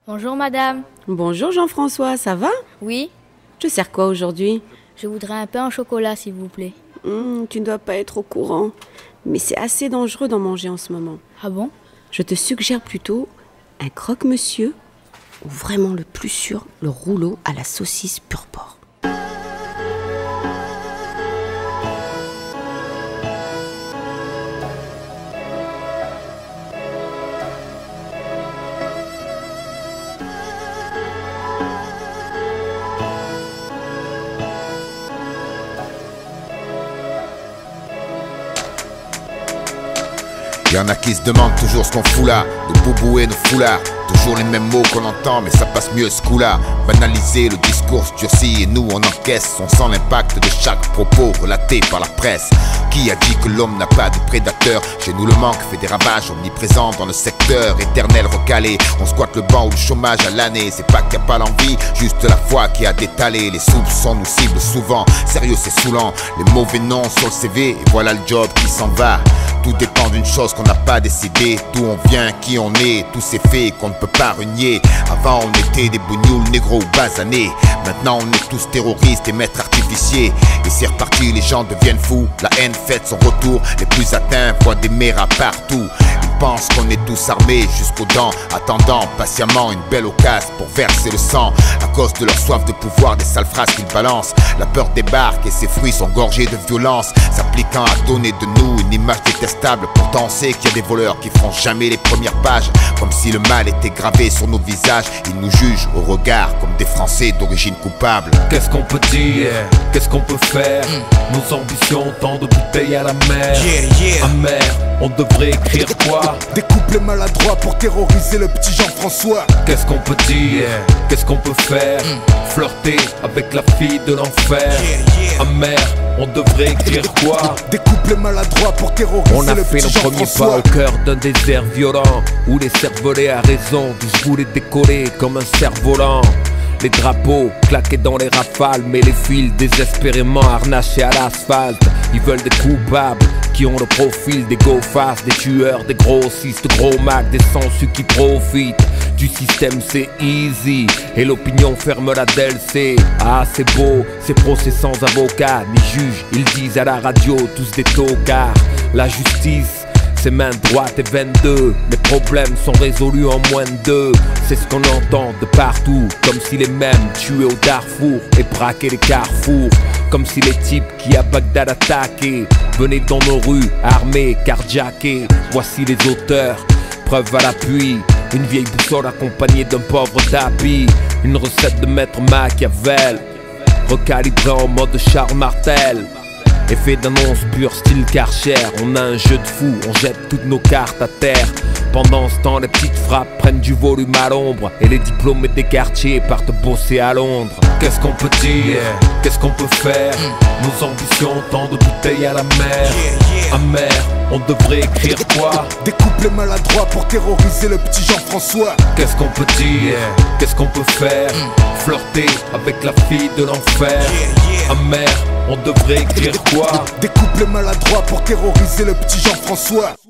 Bonjour madame. Bonjour Jean-François, ça va? Oui, Je sers quoi aujourd'hui? je voudrais un pain au chocolat s'il vous plaît. Tu ne dois pas être au courant, mais c'est assez dangereux d'en manger en ce moment. Ah bon? Je te suggère plutôt un croque-monsieur ou vraiment le plus sûr, le rouleau à la saucisse pur porc. Y'en a qui se demandent toujours ce qu'on fout là, nos boubous et nos foulards. Toujours les mêmes mots qu'on entend, mais ça passe mieux ce coup-là. Banaliser, le discours durci et nous on encaisse. On sent l'impact de chaque propos relaté par la presse. Qui a dit que l'homme n'a pas de prédateur? Chez nous le manque fait des ravages omniprésents dans le secteur. Éternel recalé, on squatte le banc ou le chômage à l'année. C'est pas qu'il n'y a pas l'envie, juste la foi qui a détalé. Les soupçons nous ciblent souvent, sérieux c'est saoulant. Les mauvais noms sur le CV et voilà le job qui s'en va. Tout dépend d'une chose qu'on n'a pas décidé. D'où on vient, qui on est, tous ces faits qu'on ne peut pas renier. Avant on était des bougnoules, négros ou basanés. Maintenant on est tous terroristes et maîtres artificiers. Et c'est reparti, les gens deviennent fous. La haine fait son retour, les plus atteints voient des méras partout. Ils pensent qu'on est tous armés jusqu'aux dents, attendant patiemment une belle occasion pour verser le sang. À cause de leur soif de pouvoir, des sales phrases qu'ils balancent. La peur débarque et ses fruits sont gorgés de violence, s'appliquant à donner de nous une image détestable. Pourtant on sait qu'il y a des voleurs qui feront jamais les premières pages, comme si le mal était gravé sur nos visages. Ils nous jugent au regard comme des Français d'origine coupable. Qu'est-ce qu'on peut dire? Qu'est-ce qu'on peut faire? Nos ambitions, tant de bouteilles à la mer. Amer, on devrait écrire quoi? Des couplets maladroits pour terroriser le petit Jean-François. Qu'est-ce qu'on peut dire? Qu'est-ce qu'on peut faire? Flirter avec la fille de l'enfer. Amer, on devrait écrire quoi? Des couplets maladroits pour terroriser On a le fait petit nos premiers pas Jean-François. au cœur d'un désert violent, où les cervelets à raison tous voulaient décoller comme un cerf-volant. Les drapeaux claqués dans les rafales, mais les fils désespérément harnachés à l'asphalte. Ils veulent des coupables qui ont le profil des go-fast, des tueurs, des grossistes, gros macs, des sensus qui profitent du système, c'est easy. Et l'opinion ferme la DLC. Ah c'est beau, ces procès sans avocat ni juge. Ils disent à la radio tous des tocards. La justice, c'est main droite et 22. Les problèmes sont résolus en moins de 2. C'est ce qu'on entend de partout, comme si les mêmes tuaient au Darfour et braquaient les carrefours. Comme si les types qui à Bagdad attaquaient venaient dans nos rues, armés, carjackés. Voici les auteurs, preuve à l'appui. Une vieille boussole accompagnée d'un pauvre tapis. Une recette de maître Machiavel, recalibrée en mode Charles Martel. Effet d'annonce pur style Karcher. On a un jeu de fou, on jette toutes nos cartes à terre. Pendant ce temps les petites frappes prennent du volume à l'ombre, et les diplômés des quartiers partent bosser à Londres. Qu'est-ce qu'on peut dire? Qu'est-ce qu'on peut faire? Nos ambitions, tant de bouteilles à la mer. Amer, on devrait écrire quoi? Des couplets maladroits pour terroriser le petit Jean-François. Qu'est-ce qu'on peut dire? Qu'est-ce qu'on peut faire? Flirter avec la fille de l'enfer. Amer, on devrait écrire quoi? Des couplets maladroits pour terroriser le petit Jean-François.